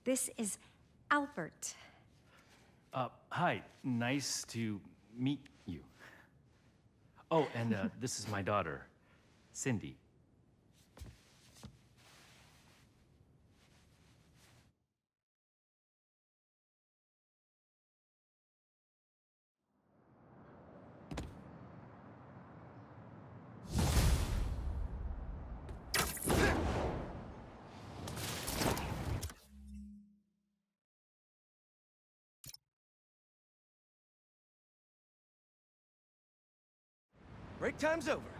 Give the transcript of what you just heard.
This is Albert. Hi. Nice to meet you. Oh, and this is my daughter, Cindy. Break time's over.